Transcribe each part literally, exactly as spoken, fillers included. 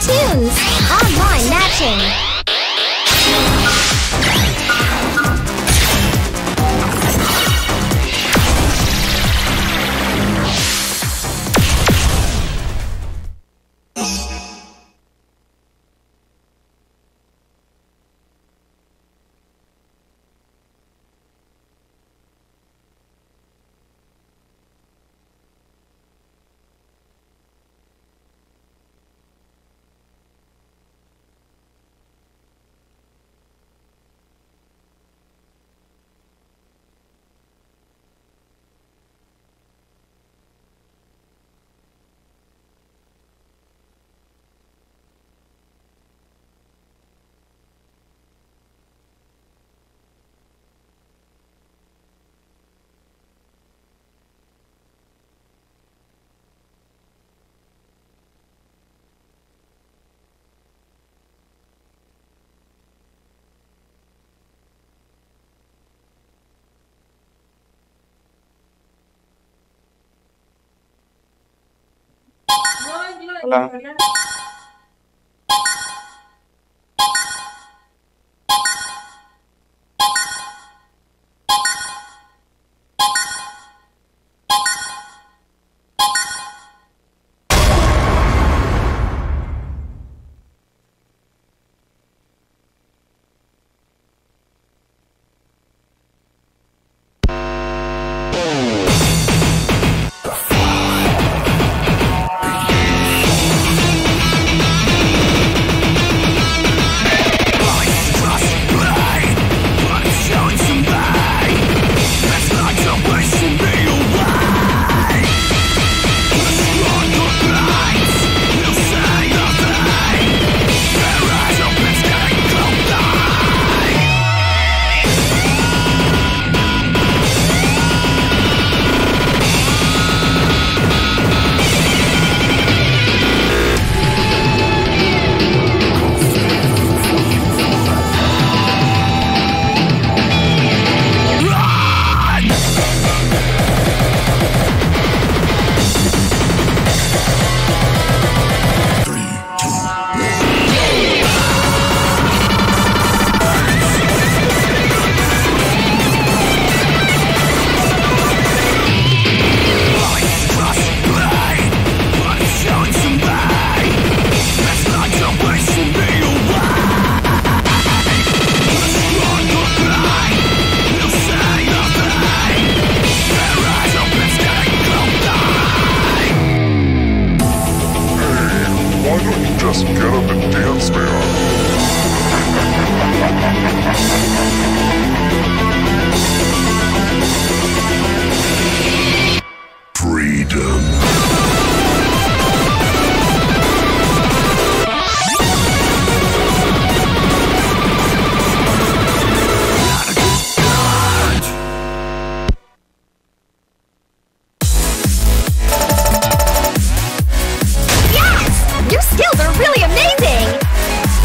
tunes. Online matching. Hola. Just get up and dance, man. Freedom. Your skills are really amazing!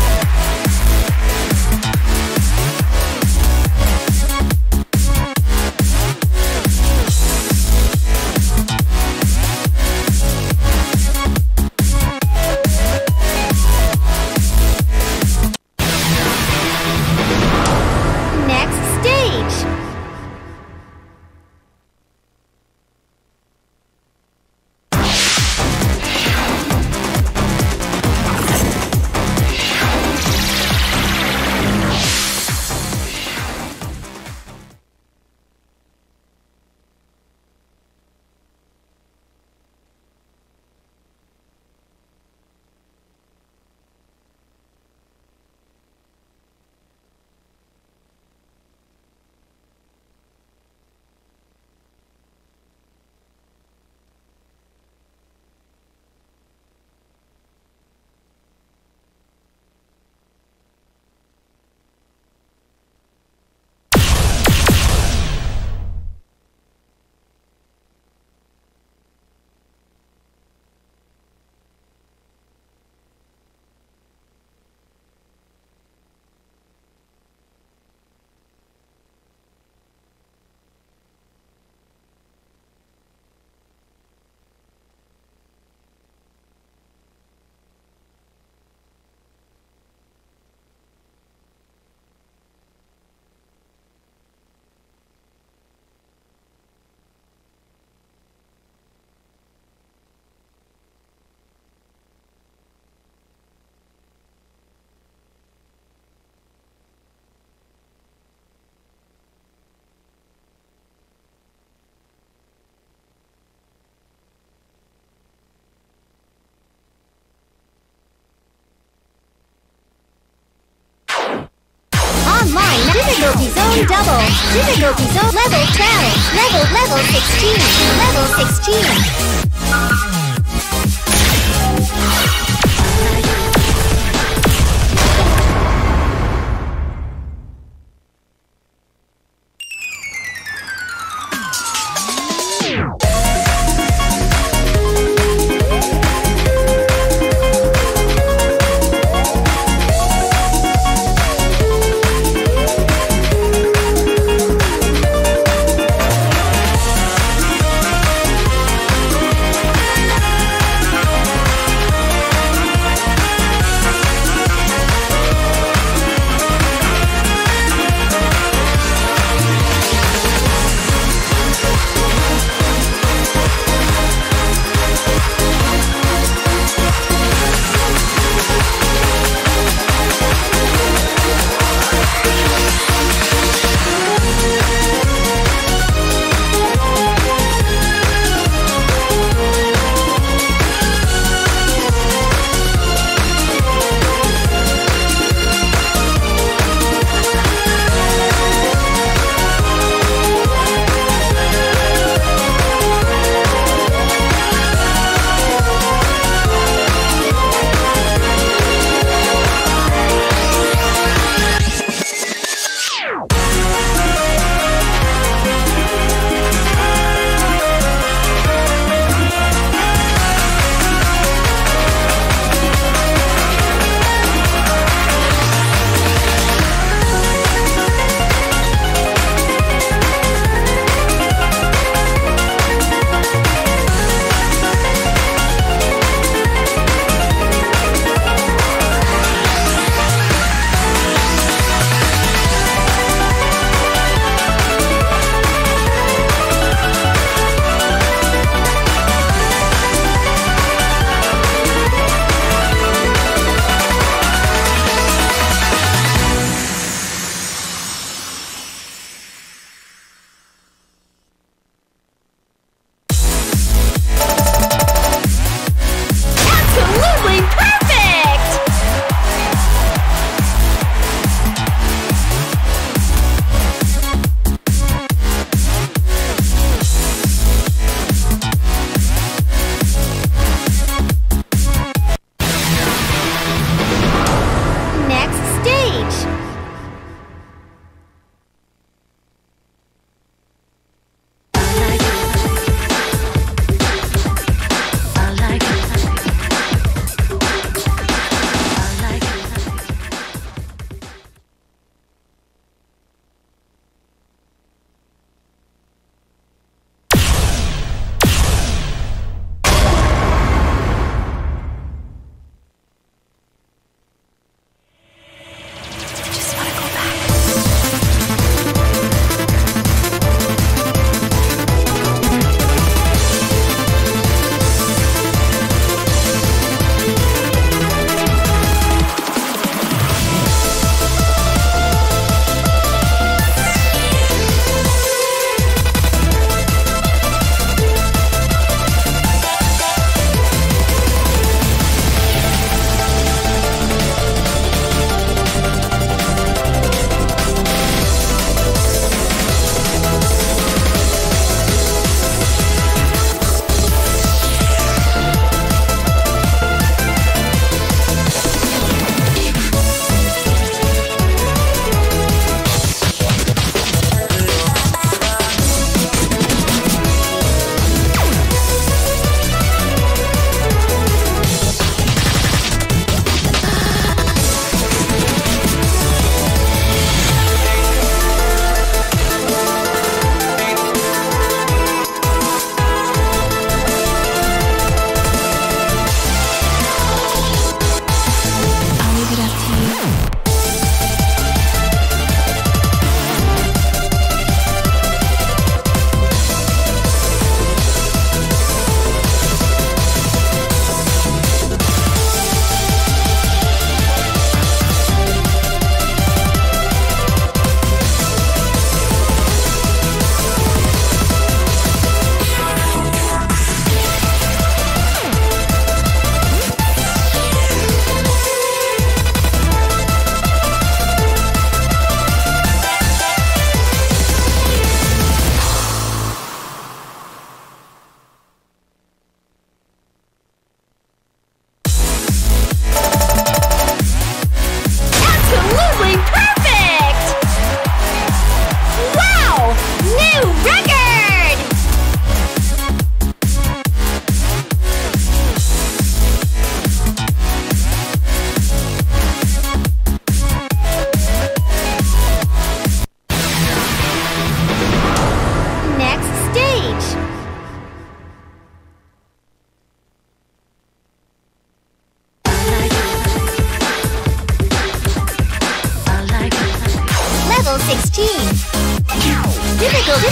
double. Difficulty zone level twelve. Level level sixteen. Level sixteen.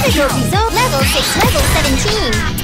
Difficulty zone level six, level seventeen.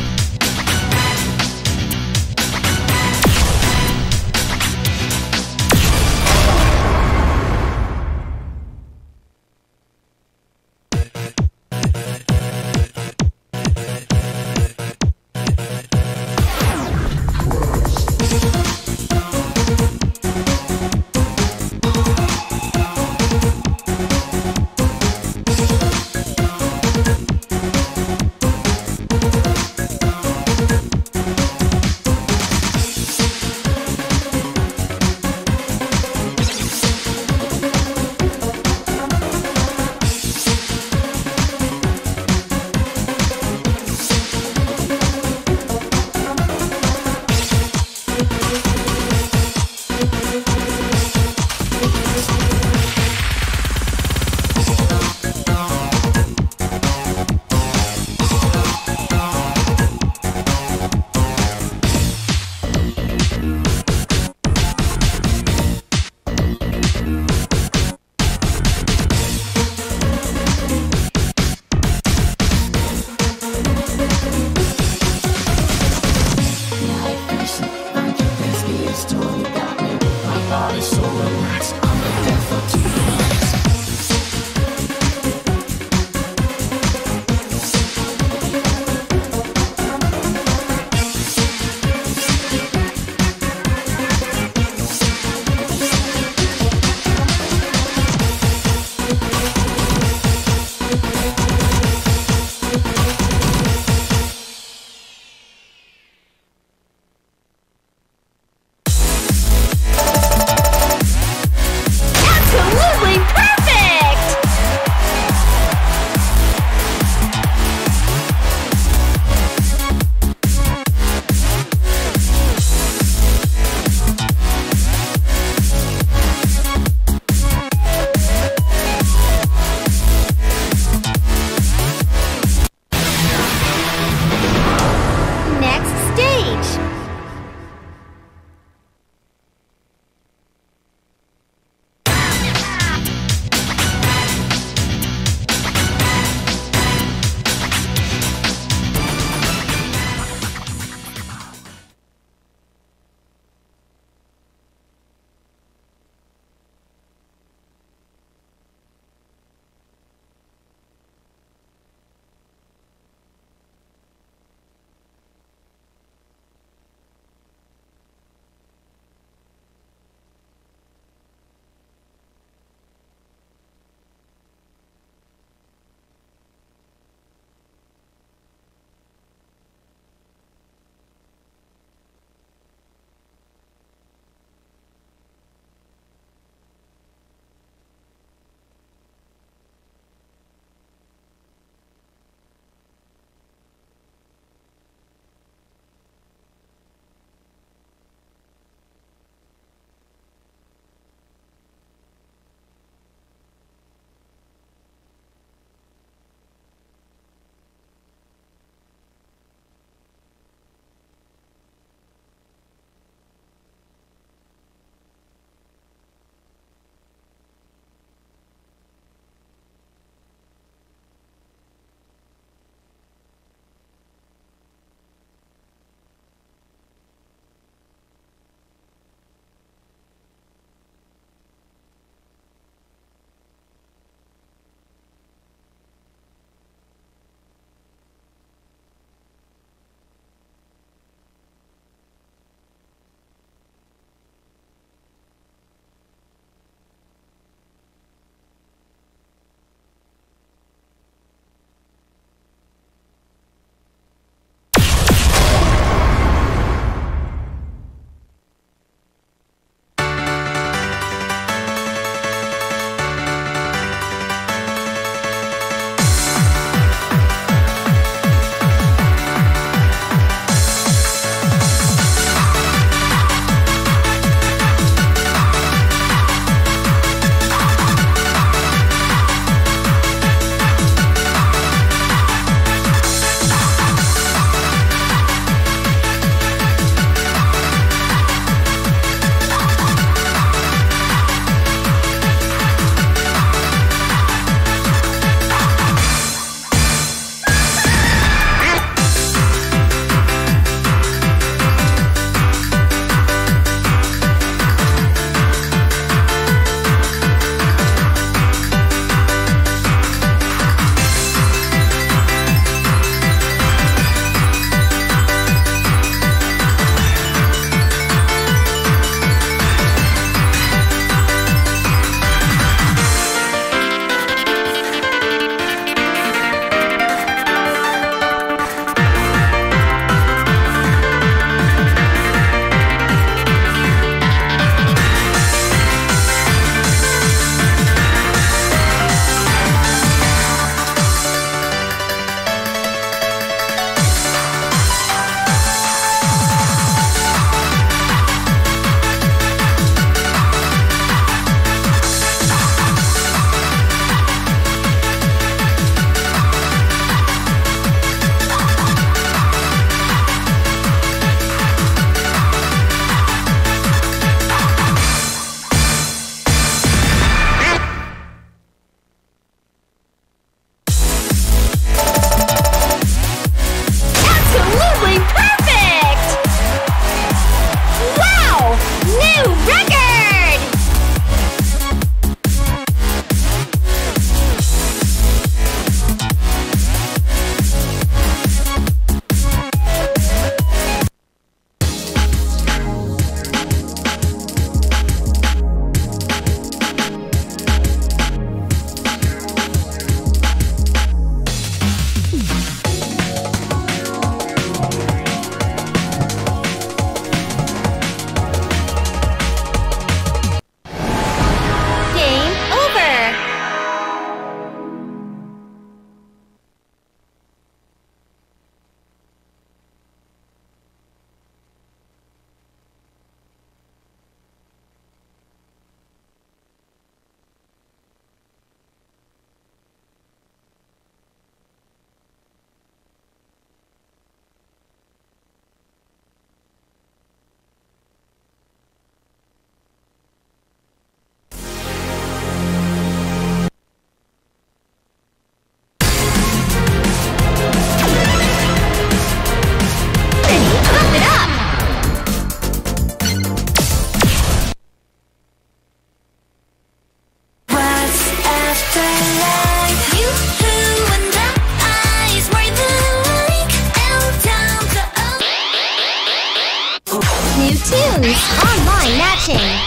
Choose online matching.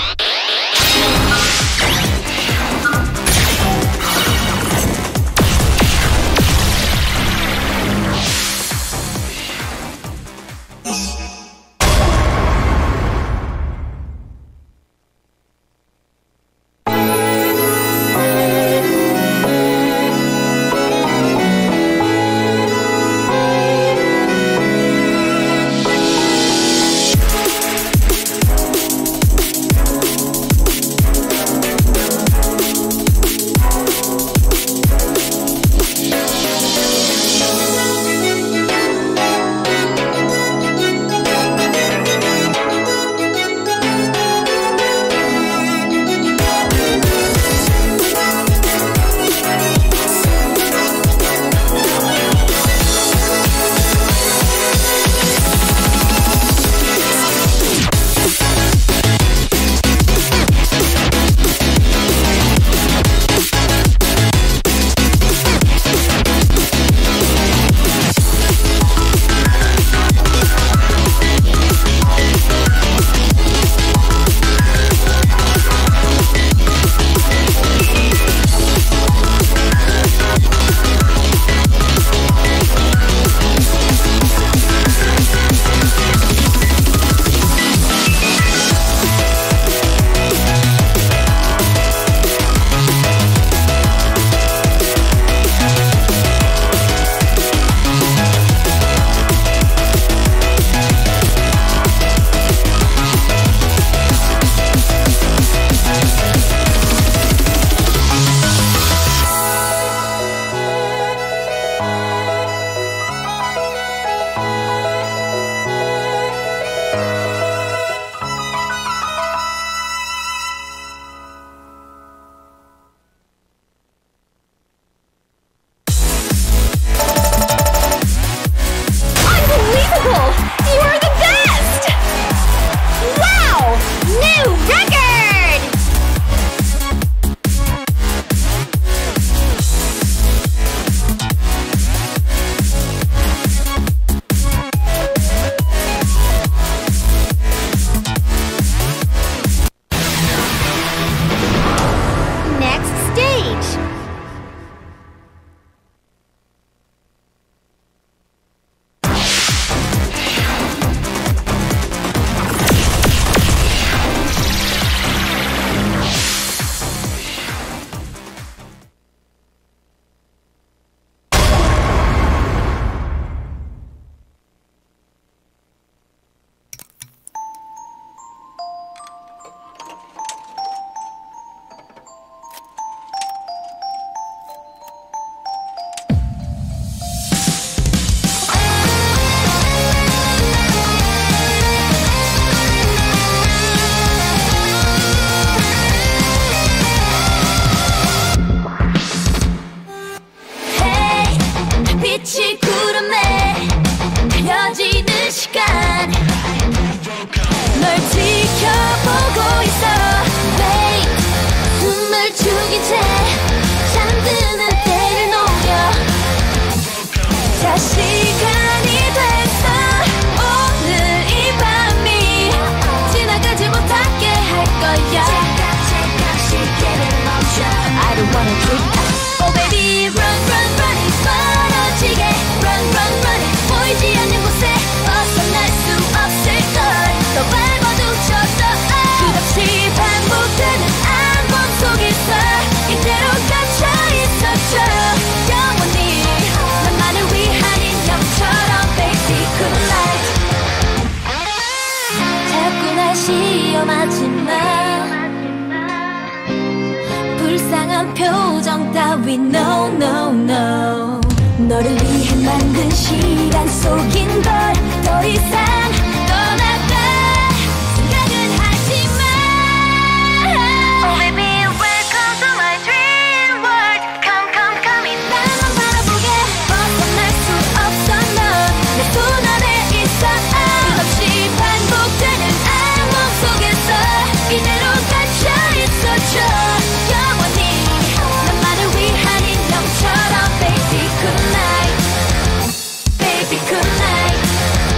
불쌍한 표정 따위 no no no 너를 위해 만든 시간 속인 걸 더 이상 떠나가 생각은 하지마 Oh baby welcome to my dream world Come come come in 나만 바라보게 벗어날 수 없어 넌 내 손 안에 있어 끝없이 반복되는 악몽 속에서 이대로 갇혀 있어줘 영원히 나만을 위한 인형처럼 Baby good night Baby good night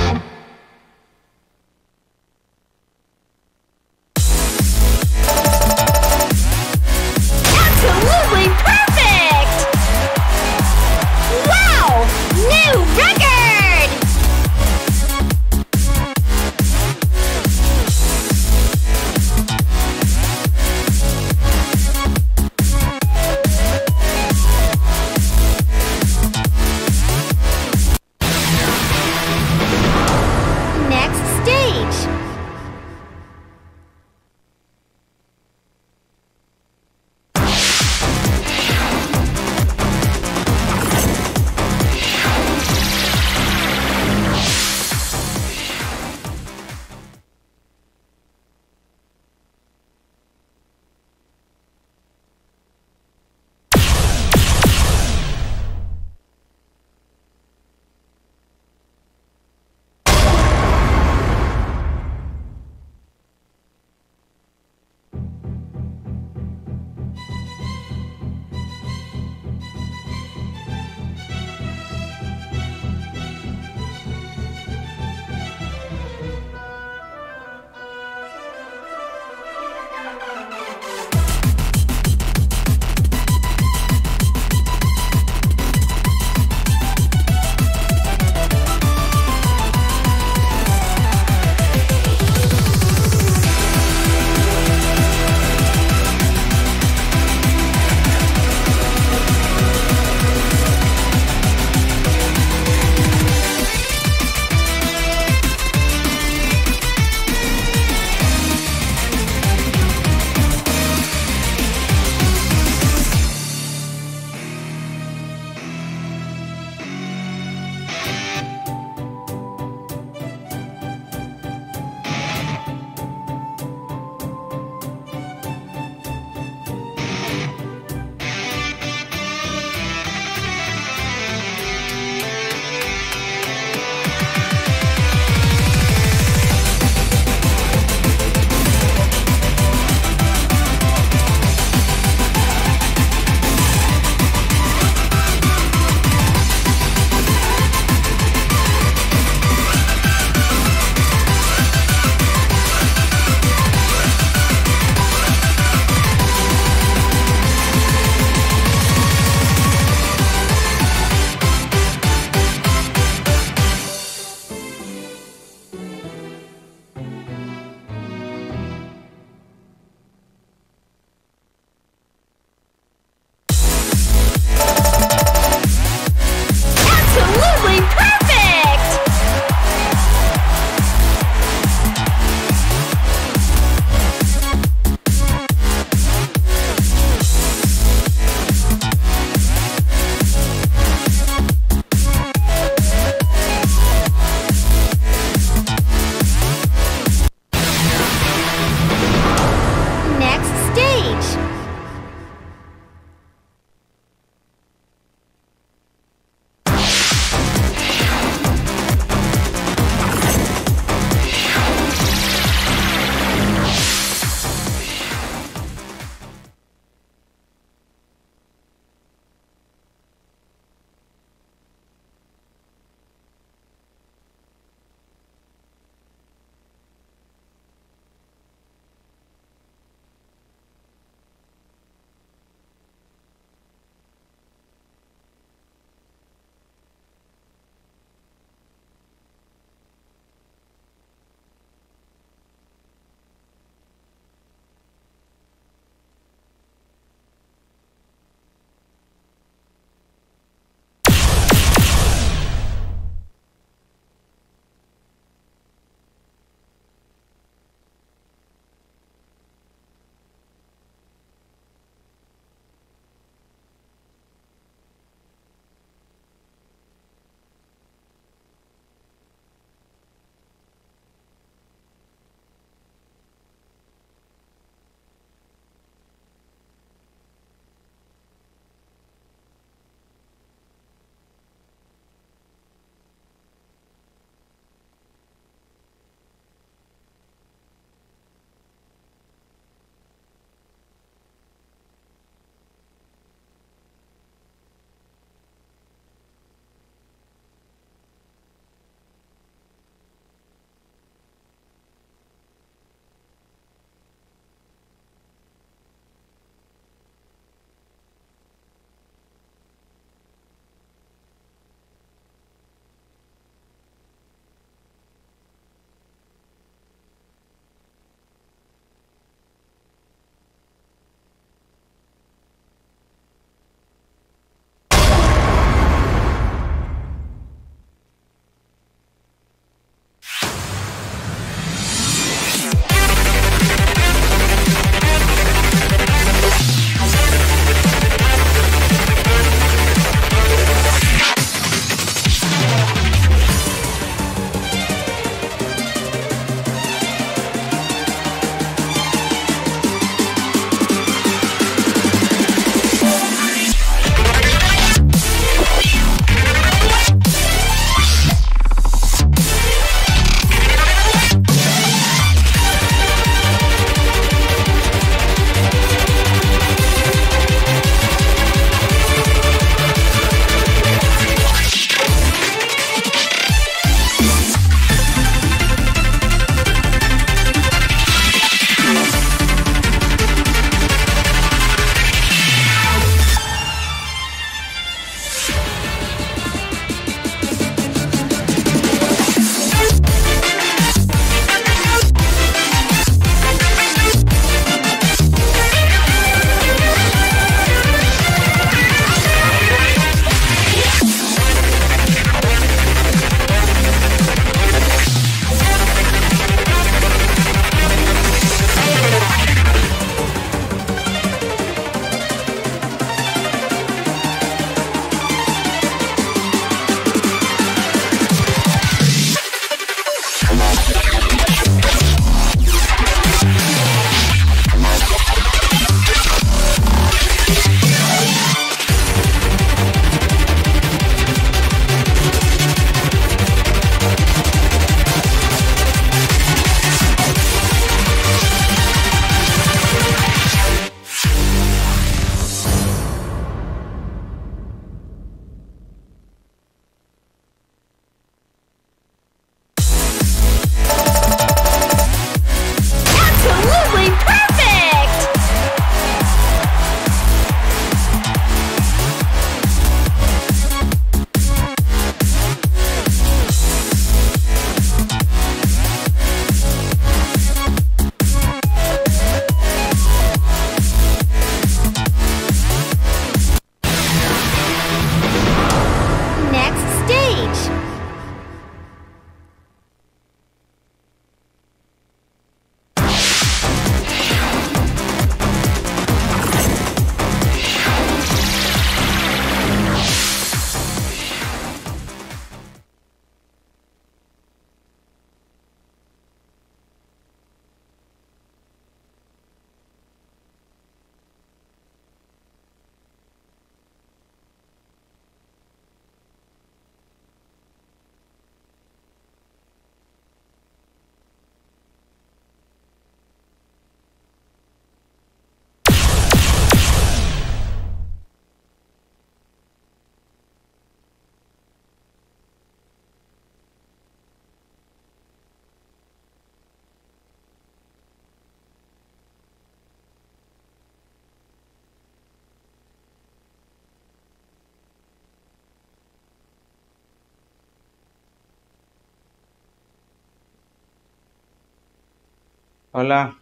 Hola.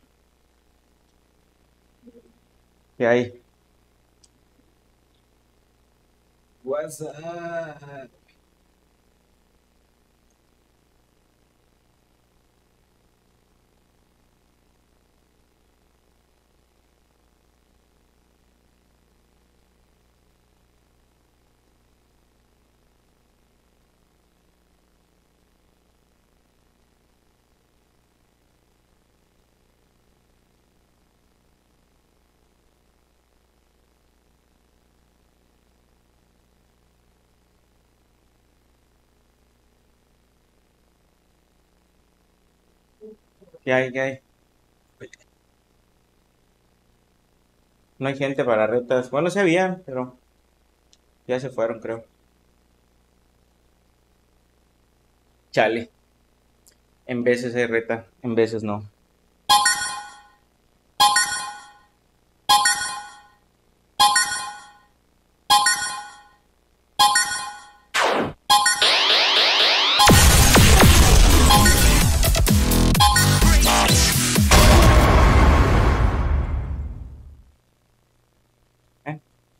¿Qué hay? What's up? ¿Qué hay? ¿Qué hay? No hay gente para retas. Bueno, se había, pero ya se fueron, creo. Chale. En veces hay reta, en veces no. ¿Eh?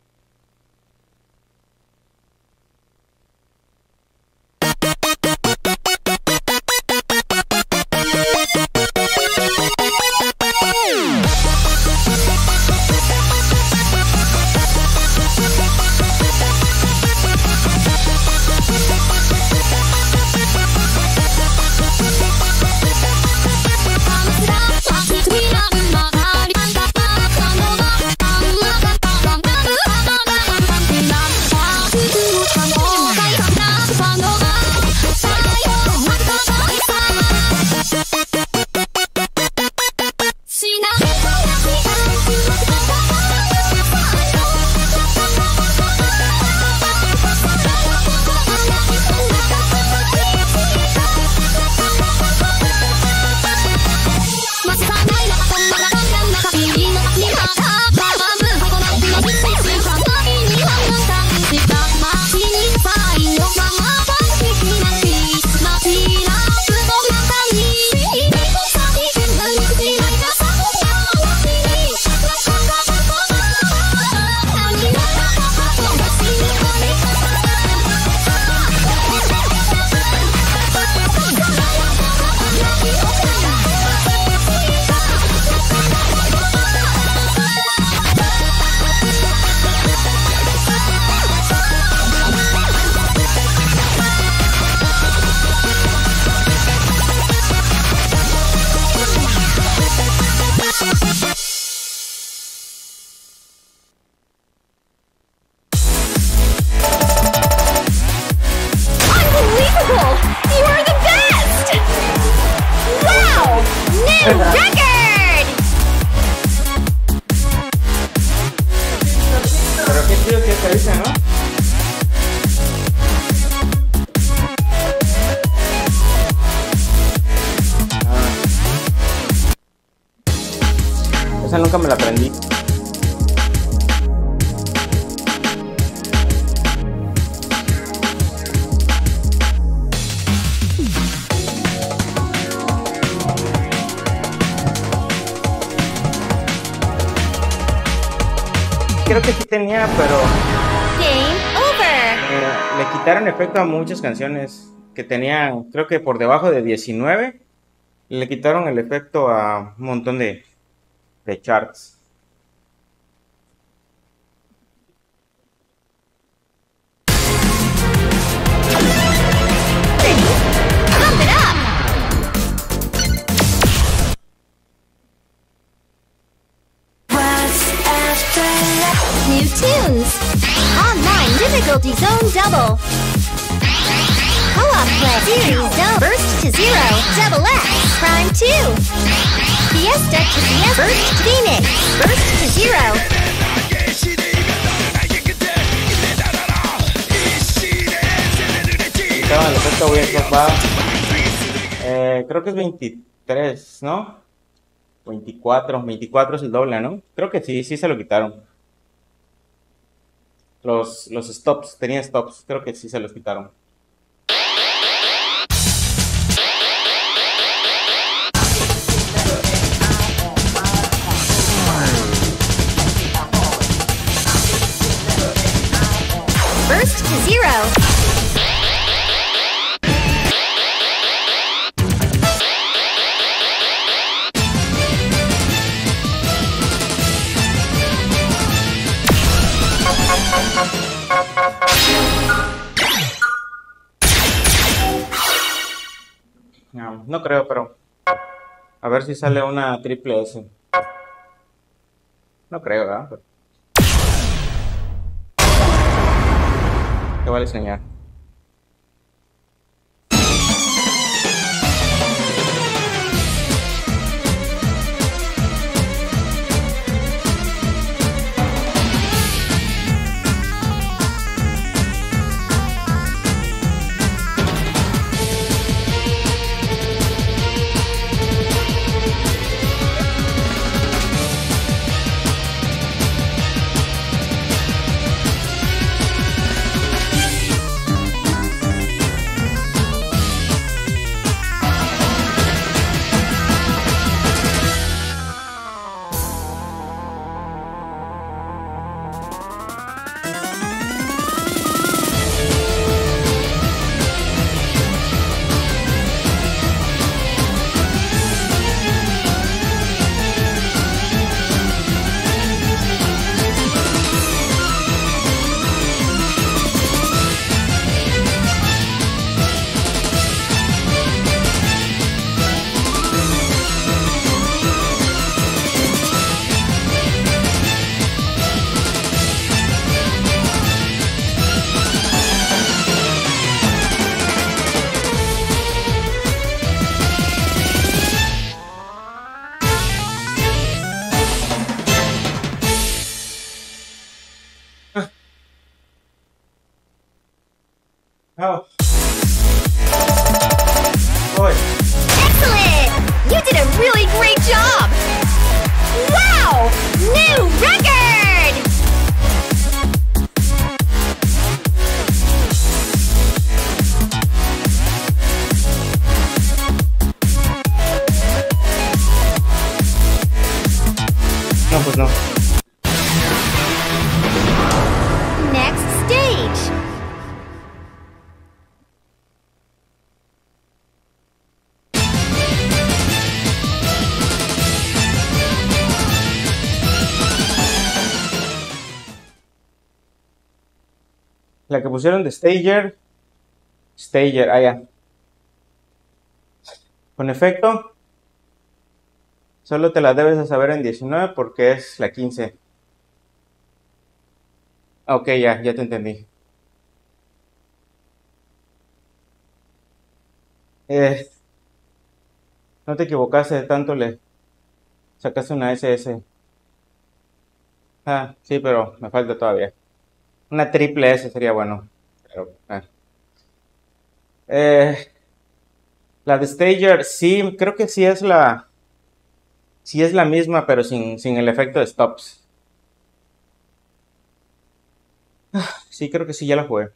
Unbelievable! You are the best! Wow! New record! Pero qué chido que te avisa, ¿no? Ah. Esa nunca me la aprendí. Creo que sí tenía, pero Game over! eh, le quitaron efecto a muchas canciones que tenían, creo que por debajo de diecinueve, le quitaron el efecto a un montón de, de charts. Pump it up! New tunes! Online difficulty zone double! Co-op play! Series zone! Burst to zero! Double X! Prime two! Fiesta to Fiesta! Burst to Phoenix! Burst to zero! Quitaron el efecto Weird Clock Bar. Eh, creo que es veintitrés, ¿no? veinticuatro, veinticuatro es el doble, ¿no? Creo que sí, sí se lo quitaron. Los, los stops, tenía stops, creo que sí se los quitaron. Ah, no creo, pero a ver si sale una triple S. No creo, ¿verdad? Pero... te voy a enseñar. Oh. Boy. Excellent! You did a really great job! Wow! New record! No, pues no. Next stage. La que pusieron de Stager. Stager, ah, ya. Con efecto, solo te la debes de saber en diecinueve porque es la quince. Ok, ya, ya te entendí. Eh, no te equivocaste de tanto, le sacaste una S S. Ah, sí, pero me falta todavía. Una triple S sería bueno. Pero, ah. eh, la de Stager, sí, creo que sí es la. Sí es la misma, pero sin, sin el efecto de stops. Sí, creo que sí, ya la jugué.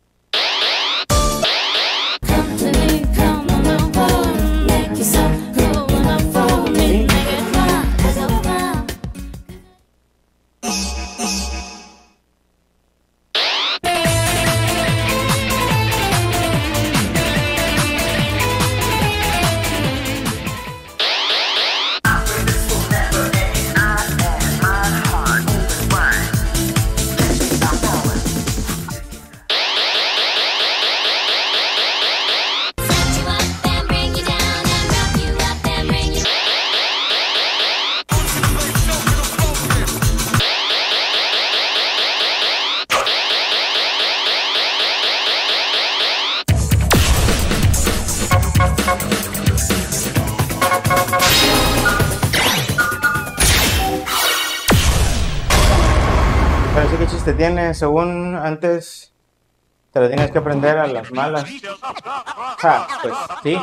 Pero sí, ¿qué chiste tiene? Según antes te lo tienes que aprender a las malas. Ah, pues sí.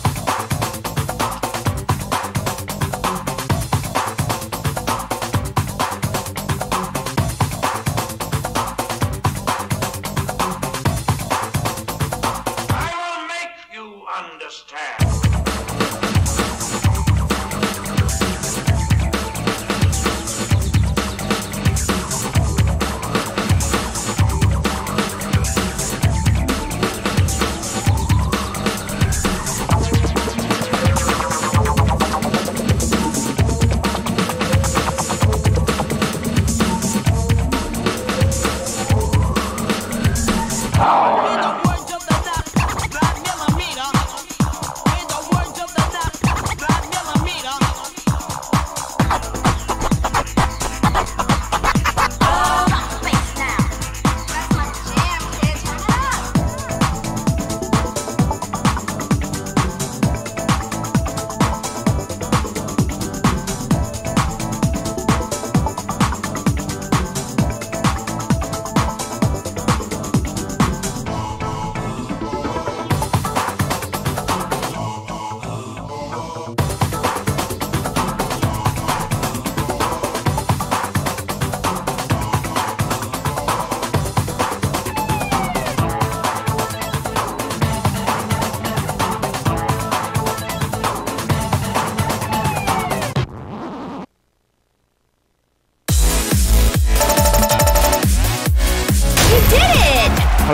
I will make you understand.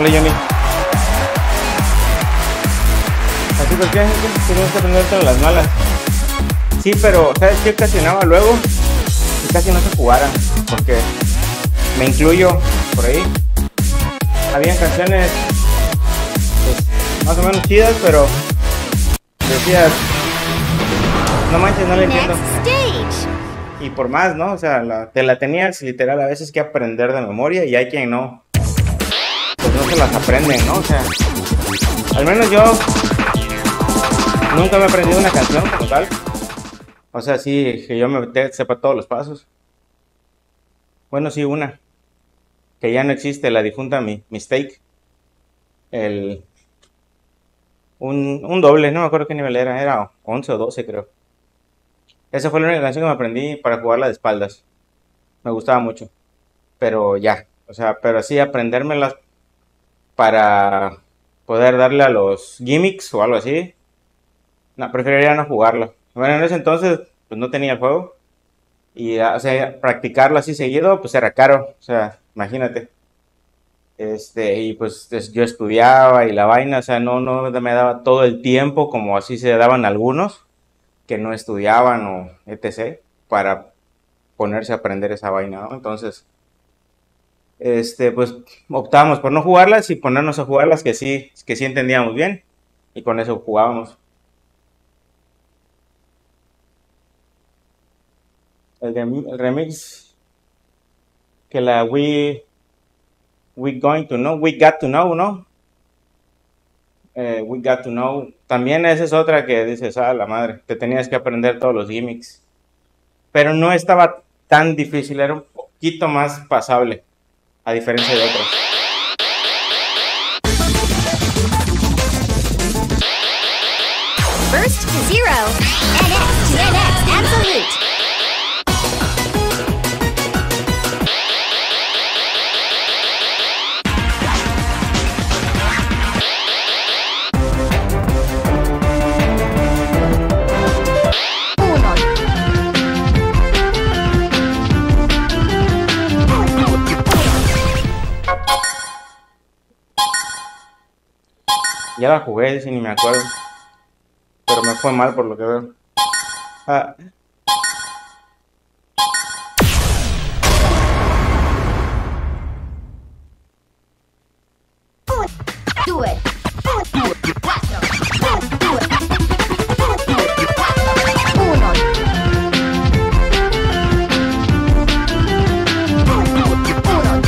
Hola, Johnny. Así pues, ¿qué? Tienes que aprenderte a las malas. Sí, pero ¿sabes qué ocasionaba luego? Que casi no se jugara, porque me incluyo por ahí. Habían canciones pues, más o menos chidas, pero decías, no manches, no le entiendo. Next stage. Y por más, ¿no? O sea, la, te la tenías literal a veces que aprender de memoria y hay quien no, pues no se las aprenden, ¿no? O sea, al menos yo nunca me he aprendido una canción como tal. O sea, sí, que yo me te- sepa todos los pasos. Bueno, sí, una. Que ya no existe, la difunta mi, Mistake. El, un, un doble, no me acuerdo qué nivel era. Era once o doce, creo. Esa fue la única canción que me aprendí para jugarla de espaldas. Me gustaba mucho. Pero ya. O sea, pero así aprendérmelas para poder darle a los gimmicks o algo así. No, preferiría no jugarlo. Bueno, en ese entonces, pues no tenía el juego. Y, o sea, practicarlo así seguido, pues era caro. O sea, imagínate. Este, y pues es- yo estudiaba y la vaina, o sea, no, no me daba todo el tiempo como así se daban algunos que no estudiaban o etcétera para ponerse a aprender esa vaina, ¿no? Entonces, este, pues optábamos por no jugarlas y ponernos a jugar las que sí, que sí entendíamos bien y con eso jugábamos. El, remi- el remix que la We, We Going to Know, We Got to Know, ¿no? Eh, We Got to Know. También esa es otra que dices, ah, la madre, te tenías que aprender todos los gimmicks. Pero no estaba tan difícil, era un poquito más pasable, a diferencia de otras. First to zero. N X to N X Absolute. Uno. Ya la jugué, si ni me acuerdo, pero me fue mal por lo que veo. Ah, Do it. Uno. Uno.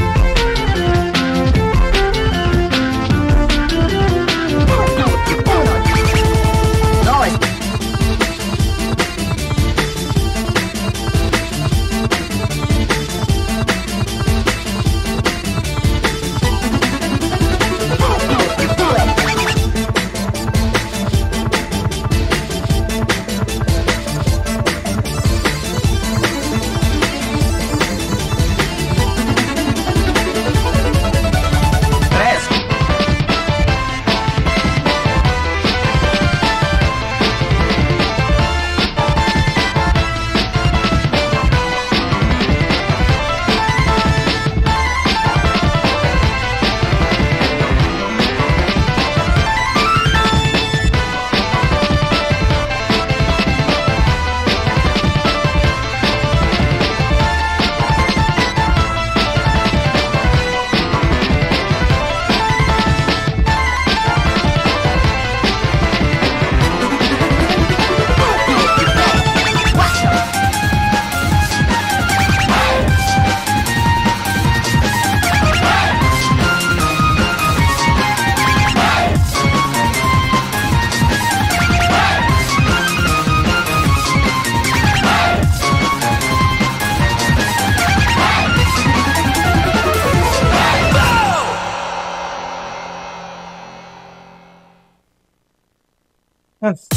ah.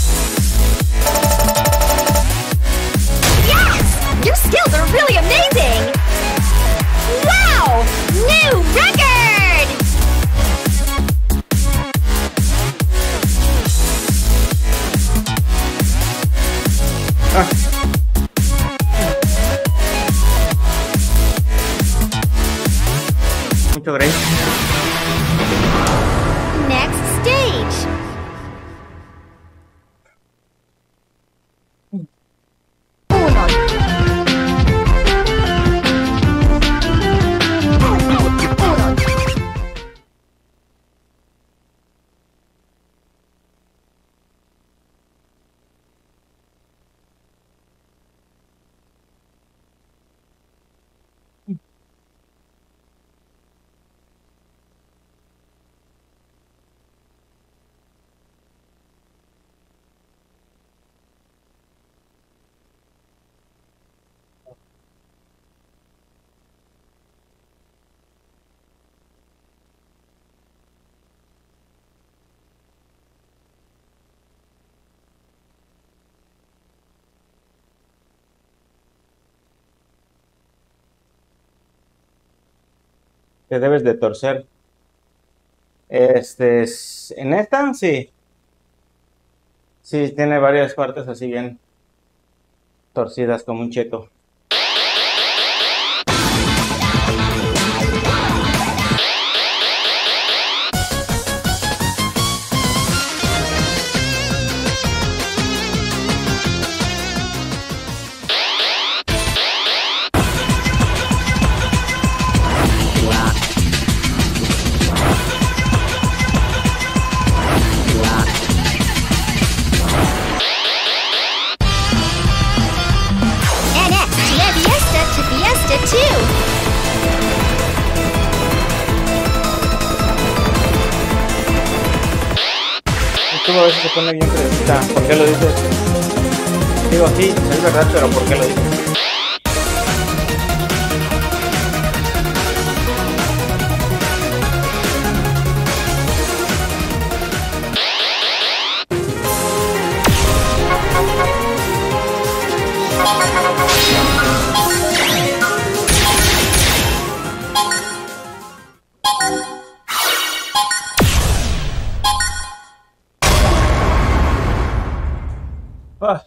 Yes! Your skills are really amazing! Wow! New record! Mucho Grace. te debes de torcer. Este, es- en esta, sí. Sí, tiene varias partes así bien torcidas como un cheto. N X to Fiesta to Fiesta two. Esto a veces se pone bien fresquita. ¿Por qué lo dices? Digo, sí, es verdad, pero ¿por qué lo dices? Ah.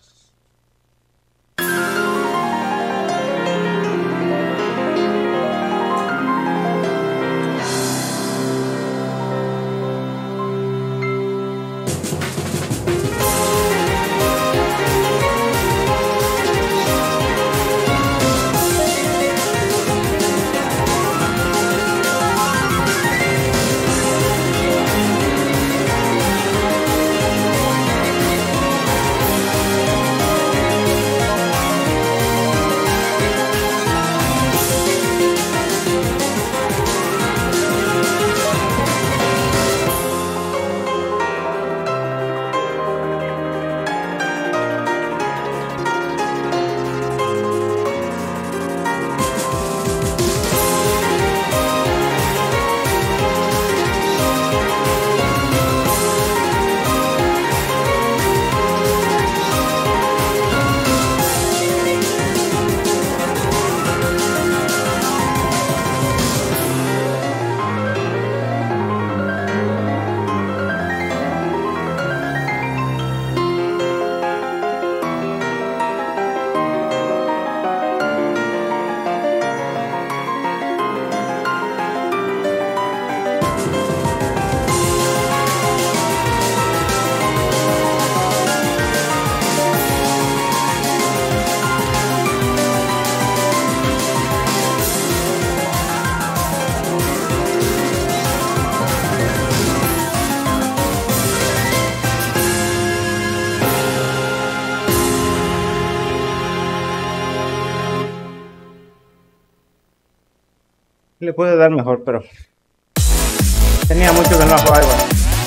Le puedo dar mejor, pero tenía mucho que no jugaba igual.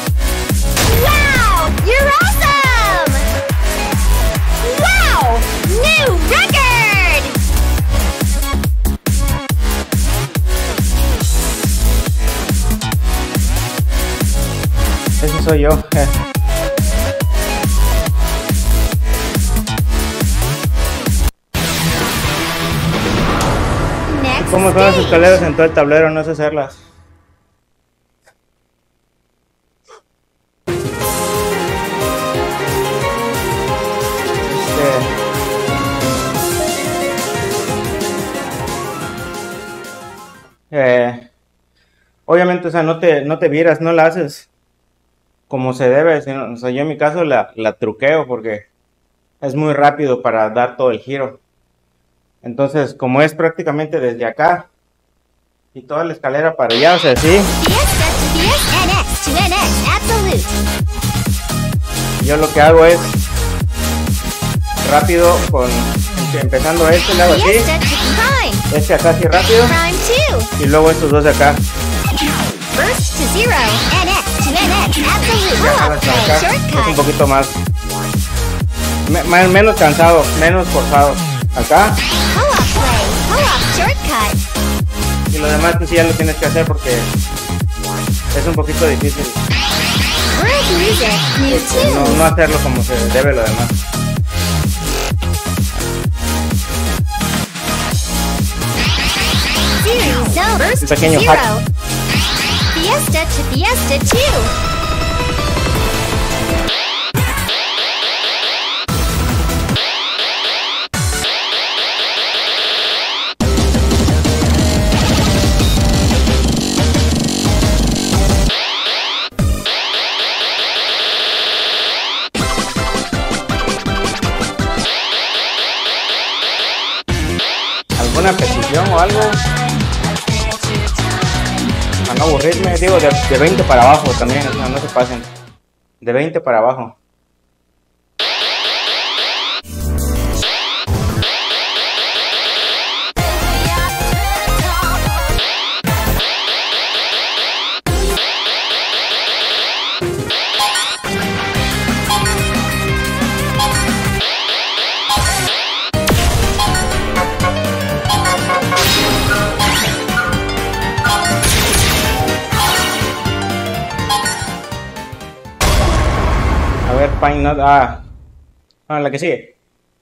Wow! You're awesome! Wow! New record! Ese soy yo. eh. Next ¿Cómo son las stage. escaleras en todo el tablero? No sé hacerlas. Este, eh, obviamente, o sea, no te, no te vieras, no la haces como se debe, sino- o sea, yo en mi caso la, la truqueo porque es muy rápido para dar todo el giro. Entonces, como es prácticamente desde acá y toda la escalera para allá, o sea, sí, Fiesta to Fiesta. N X to N X Absolute. yo lo que hago es rápido con empezando este, le hago así, Fiesta to Prime. este acá así rápido Prime two. y luego estos dos de acá. First to zero. N X to N X Absolute. Ya Co-op jalas para play. acá. Es un Shortcut. poquito más, me- más- menos cansado, menos forzado. Acá Co-op play. Co-op shortcut. y lo demás pues sí ya lo tienes que hacer porque es un poquito difícil World music. New no, tunes. no hacerlo como se debe lo demás. Series over. Burst Un to pequeño zero. hack. Fiesta to Fiesta two. ¿Alguna petición o algo? Para no aburrirme, digo, de, de veinte para abajo también, o sea, no se pasen. De veinte para abajo. A ver, Pine Not. Ah, ah, la que sigue.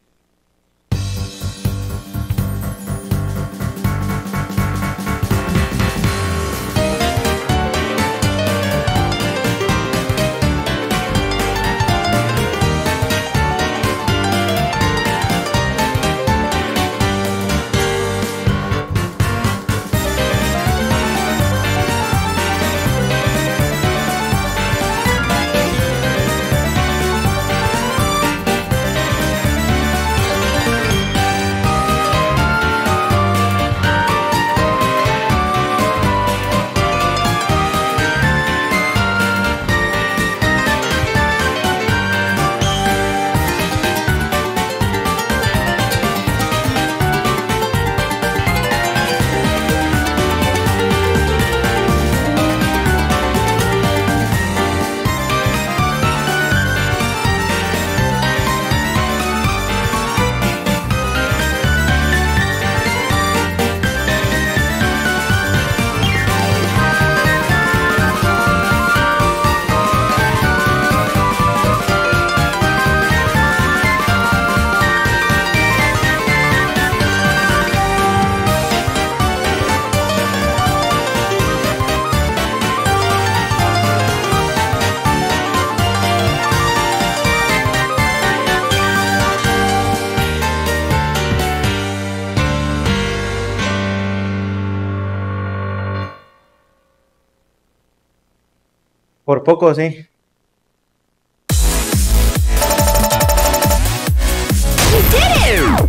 Por poco, sí. You did it!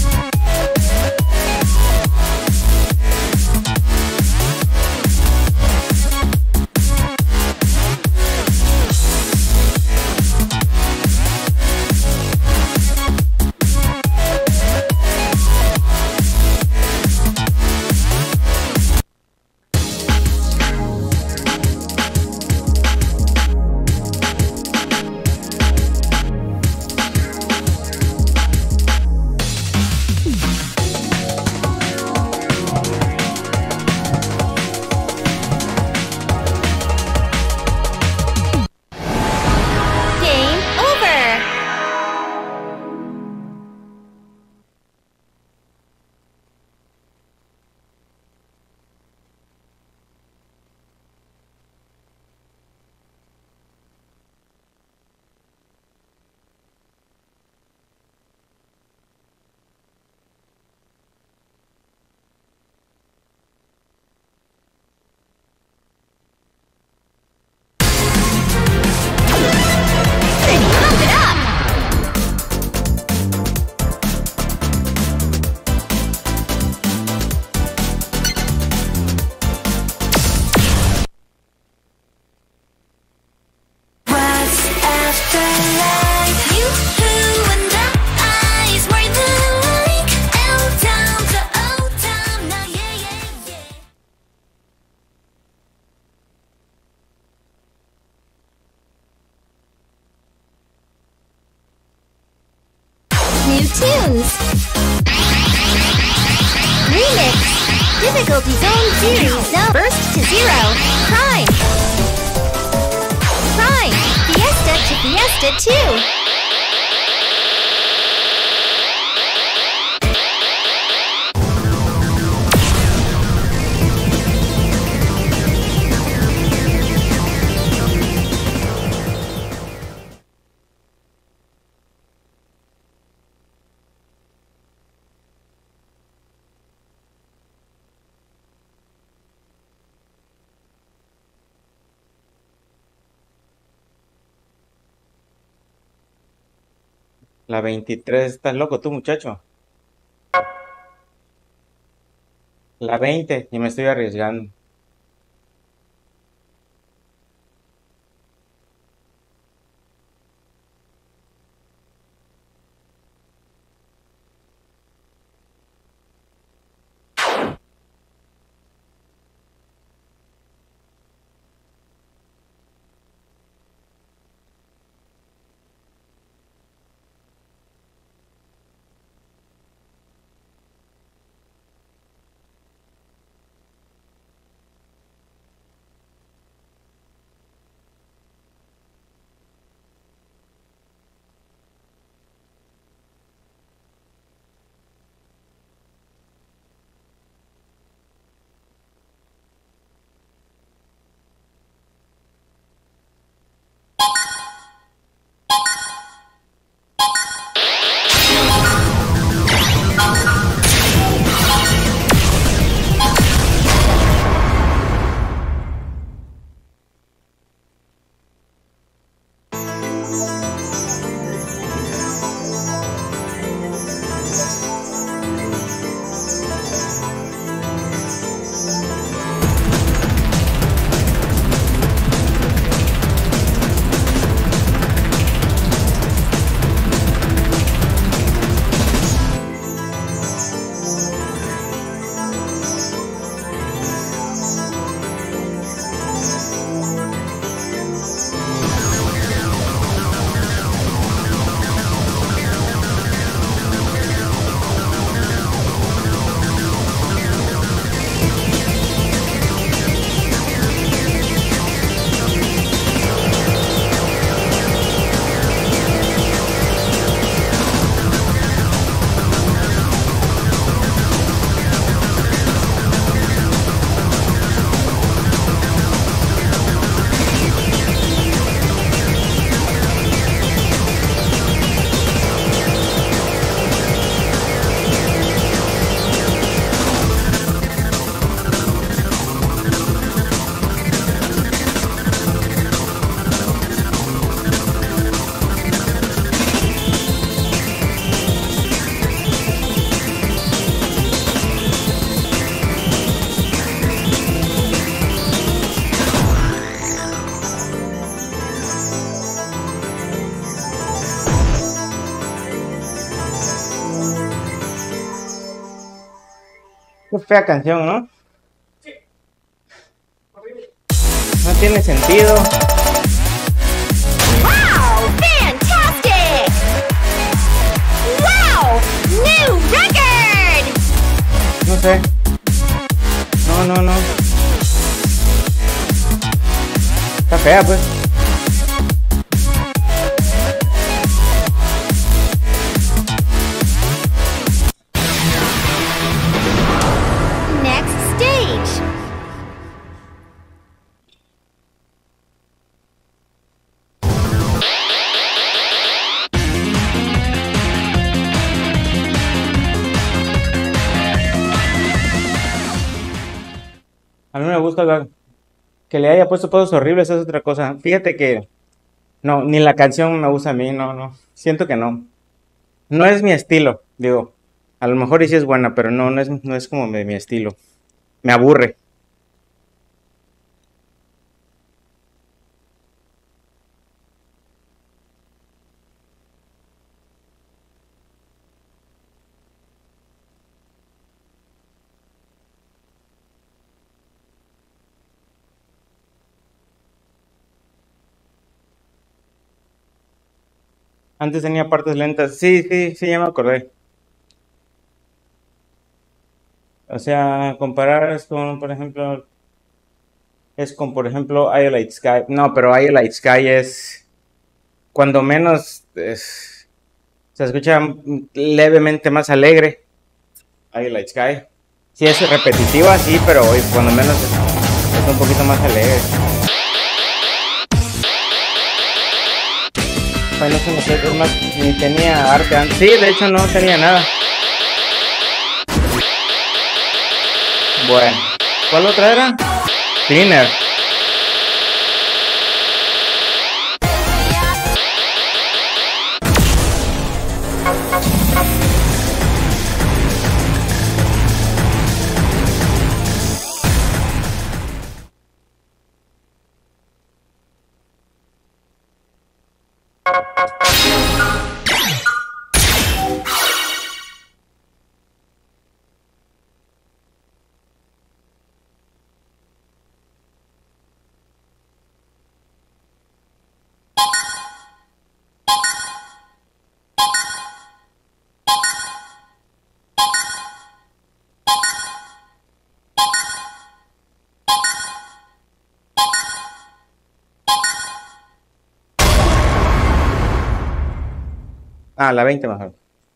Game over! Then pump it up! What's after life? You, who, and I is more than like L-Town to O-Town. Now, yeah, yeah, yeah. New tunes. Remix. Difficulty zone two. Zone burst to zero. Prime. Prime. Fiesta to Fiesta two. La veintitrés, ¿estás loco tú, muchacho? La veinte, y me estoy arriesgando. Qué fea canción, ¿no? No tiene sentido. Wow! Fantastic! Wow! New record! No sé. No, no, no. Está fea, pues. Next stage. A mí me gusta la- que le haya puesto pasos horribles, es otra cosa. Fíjate que no, ni la canción me gusta a mí, no, no. Siento que no. No es mi estilo, digo. A lo mejor y sí es buena, pero no, no es, no es como de mi estilo. Me aburre. Antes tenía partes lentas. Sí, sí, sí, ya me acordé. O sea, comparar es con, por ejemplo, es con, por ejemplo, I Light Sky. No, pero I Light Sky es, cuando menos, es- se escucha mm, levemente más alegre. I Light Sky. Sí, es repetitiva, sí, pero hoy, cuando menos es, es un poquito más alegre. Ay, no sé, no sé, es más, ni tenía arte antes. Sí, de hecho no tenía nada. Bueno, ¿cuál otra era? Cleaner. Ah, la veinte mejor.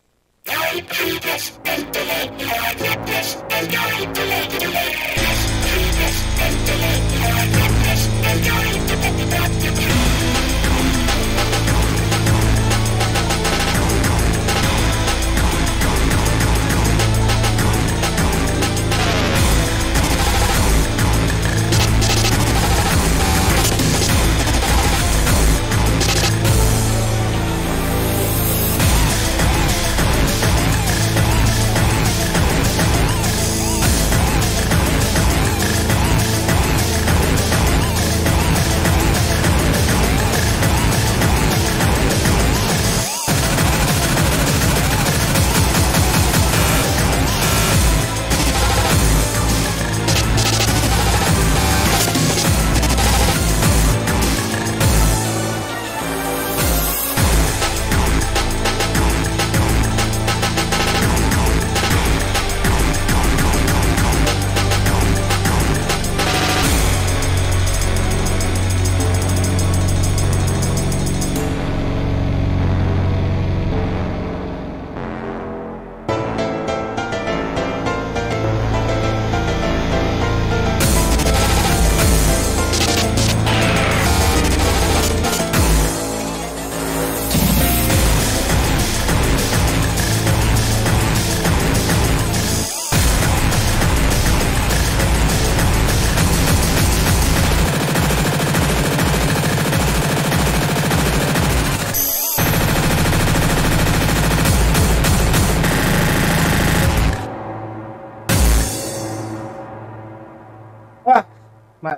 Ah, madre.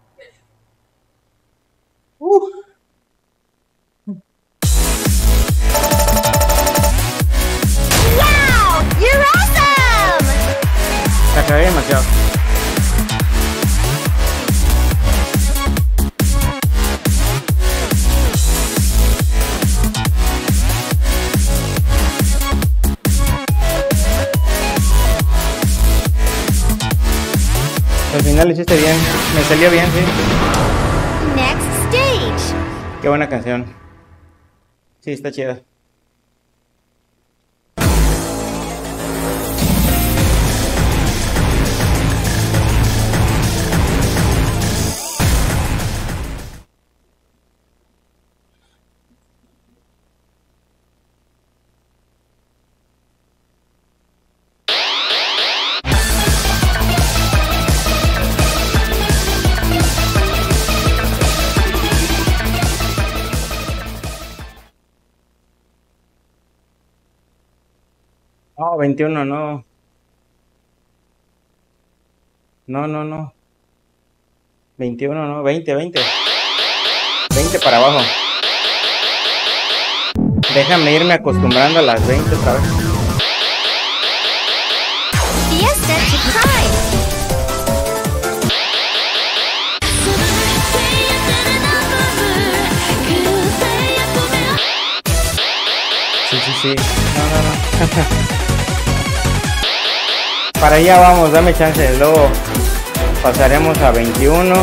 Uh. Wow! You're awesome! La cagué demasiado. Al final lo hiciste bien, me salió bien, sí. Next stage. Qué buena canción. Sí, está chida. No, veintiuno, no. No, no, no. veintiuno, no. veinte, veinte. veinte para abajo. Déjame irme acostumbrando a las veinte otra vez. Fiesta to Prime. Sí, sí, sí. No, no, no. Para allá vamos, dame chance. Luego pasaremos a veintiuno.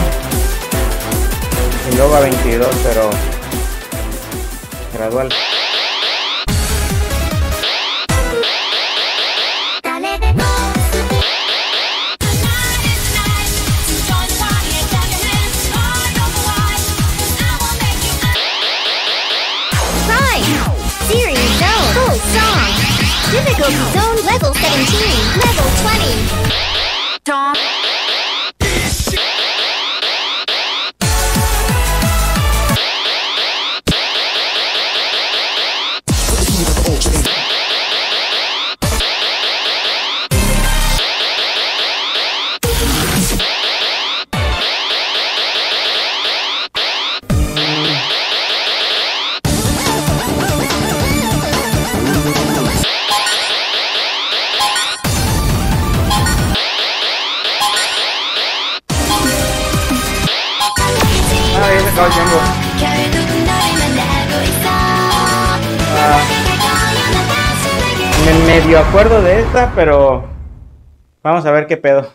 Y luego a veintidós, pero gradual. Prime. Series Zone. Full song. Difficulty Zone level seventeen. Level twenty. Tom. Ah, ya se acabó el tiempo. Ah, me medio acuerdo de esta, pero vamos a ver qué pedo.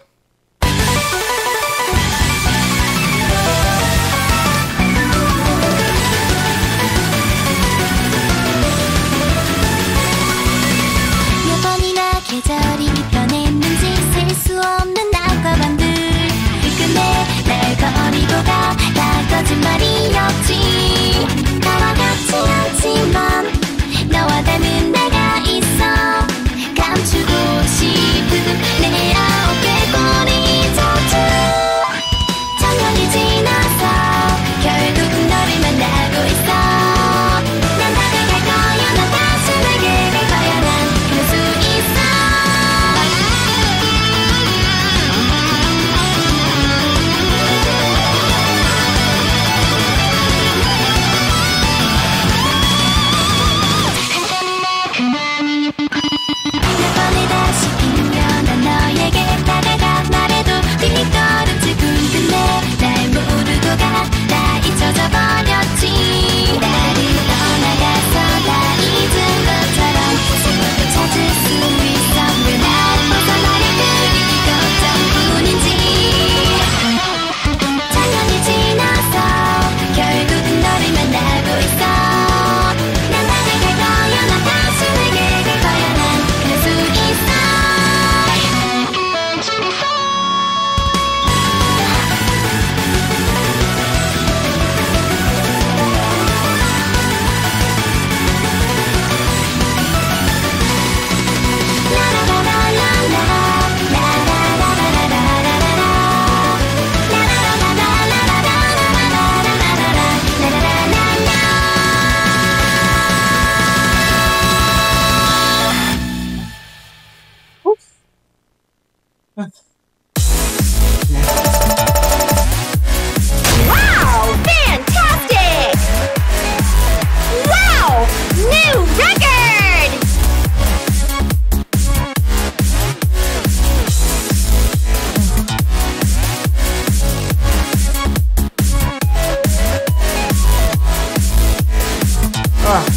Wow! Fantastic! Wow! New record! Ah,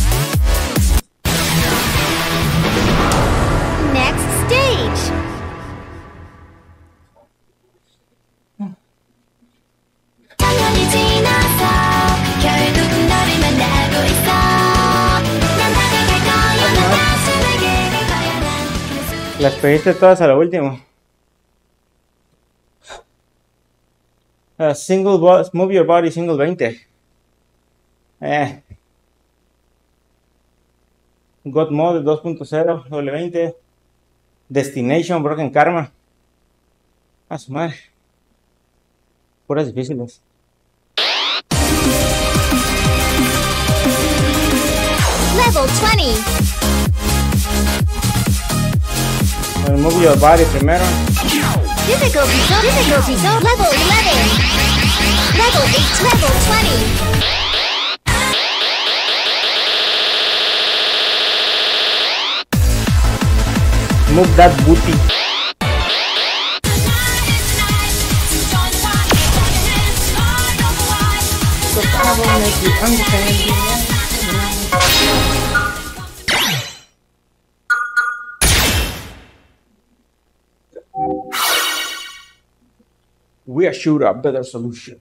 Next stage. 당연히 지나서 결국 너를 만나고 있어 난 다가갈 거야 난 다시 내게 갈 거야 난 las pediste todas a lo último. Uh, single bo- move your body, single veinte. Eh. God Mode dos punto cero, doble veinte. Destination, Broken Karma. A su madre. Puras difíciles. Level twenty. Well, move your body primero. Difficulty zone. Difficulty zone. Level eleven. Level eight. Level twenty. Move that booty. We assure a better solution.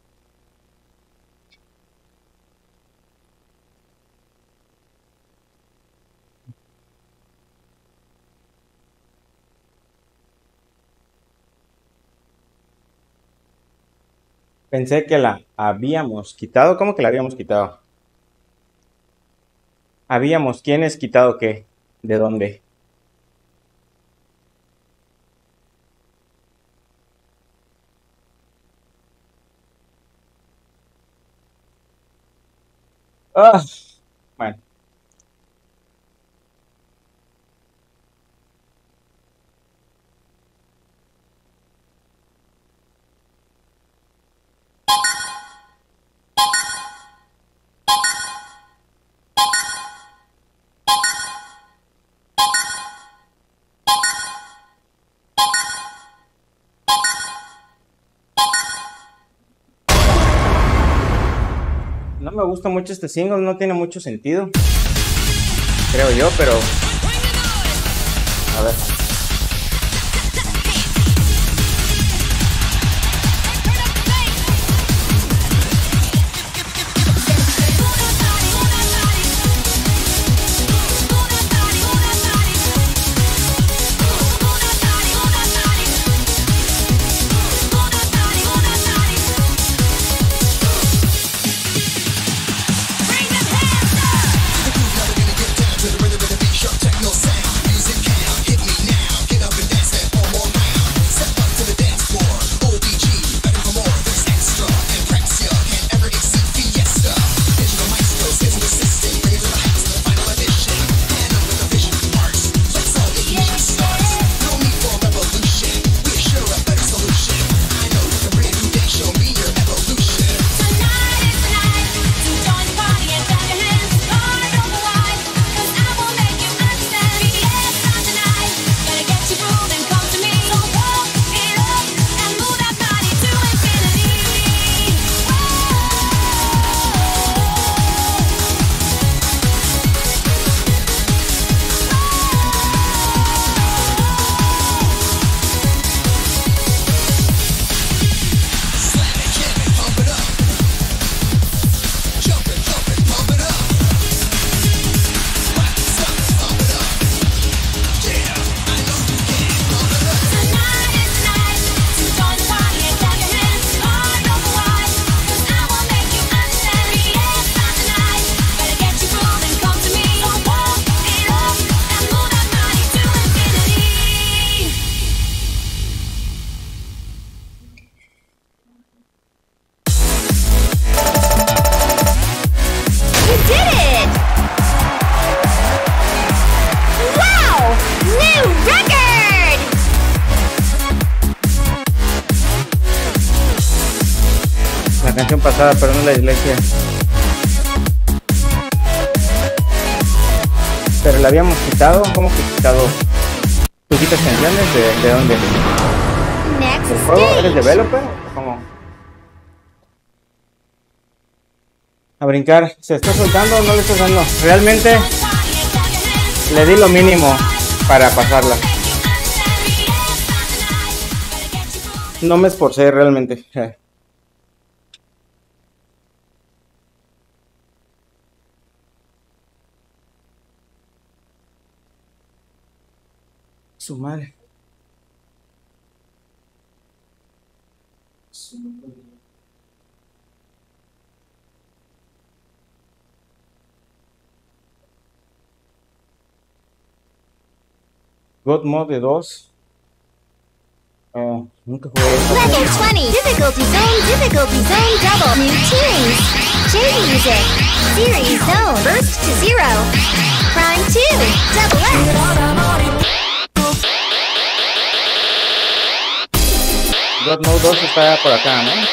Pensé que la habíamos quitado. ¿Cómo que la habíamos quitado? Habíamos, ¿quiénes quitado qué? ¿De dónde? Ah, bueno. No me gusta mucho este single, no tiene mucho sentido. Creo yo, pero... A ver. Music canción pasada, pero no la iglesia. Pero la habíamos quitado. ¿Cómo que quitado? ¿Tú quitas canciones? ¿De, de dónde? Next ¿Del juego? ¿Eres stage. developer? ¿O cómo? A brincar. ¿Se está soltando o no le está dando? Realmente le di lo mínimo para pasarla. No me esforcé realmente. Su madre. God Mode de dos. Oh, nunca jugué eso. Level twenty. Difficulty zone, difficulty zone double. New tunes. J-Music. Series zone. Burst to zero. Prime two. Double X. God Mode dos está por acá, ¿no?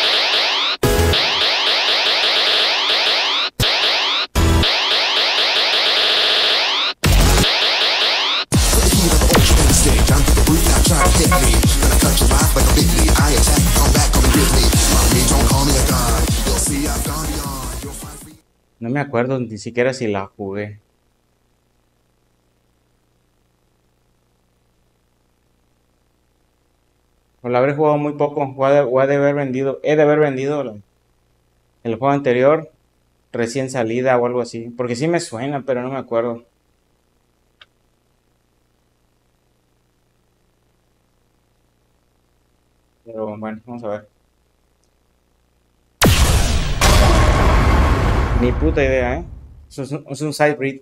No me acuerdo ni siquiera si la jugué. O la habré jugado muy poco. O ha de, o ha de haber vendido. He de haber vendido la- el juego anterior. Recién salida o algo así. Porque sí me suena, pero no me acuerdo. Pero bueno, vamos a ver. Ni puta idea, ¿eh? Eso es un, es un side read.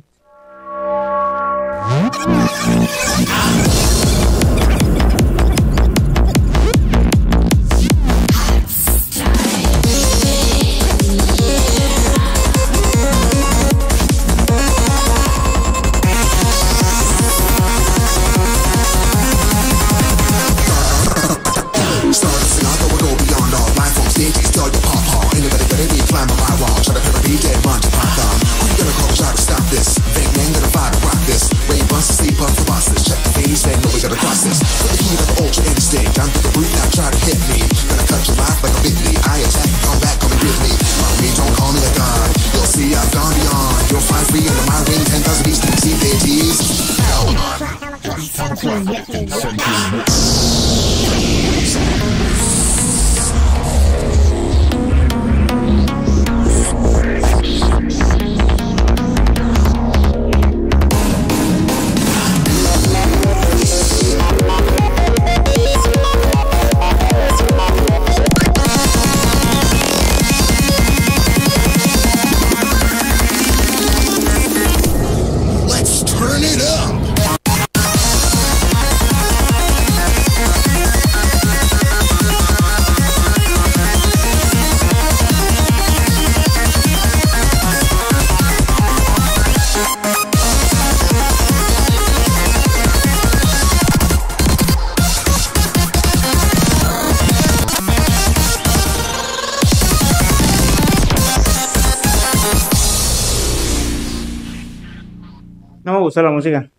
No me gustó la música.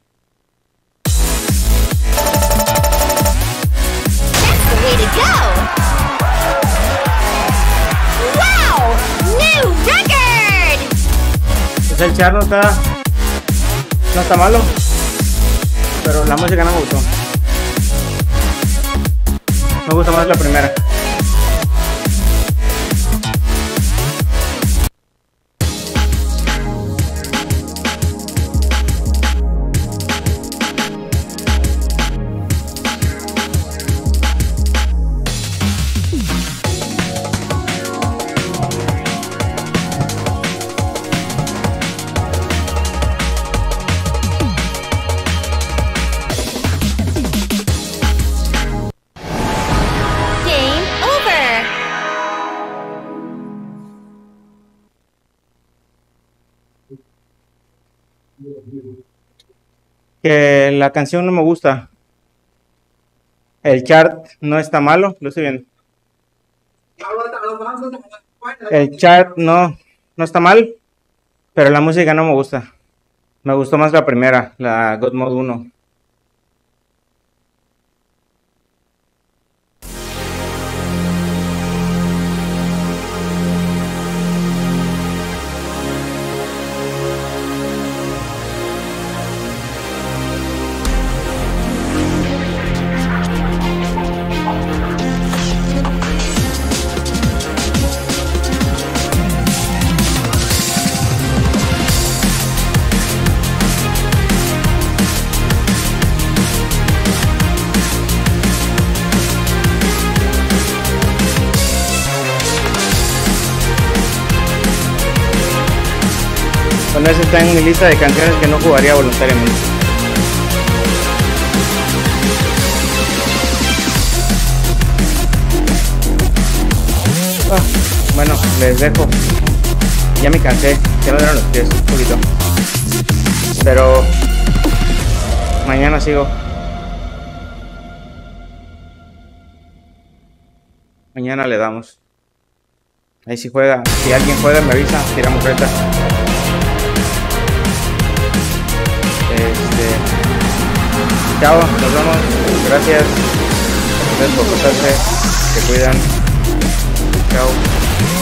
That's the way to go. Wow! New record! Pues el char no está. No está malo. Pero la música no me gustó. Me gusta más la primera. Game over. Que la canción no me gusta. El chart no está malo, lo estoy viendo. El chat no, no está mal, pero la música no me gusta. Me gustó más la primera, la God Mode uno. Bueno, esa está en mi lista de canciones que no jugaría voluntariamente. Ah, bueno, les dejo. Ya me cansé, ya me dieron los pies un poquito. Pero mañana sigo. Mañana le damos. Ahí si juega, si alguien juega me avisa, tiramos reta. Este, chao, nos vemos. Gracias. Gracias por pasarse. Se cuidan. Chao.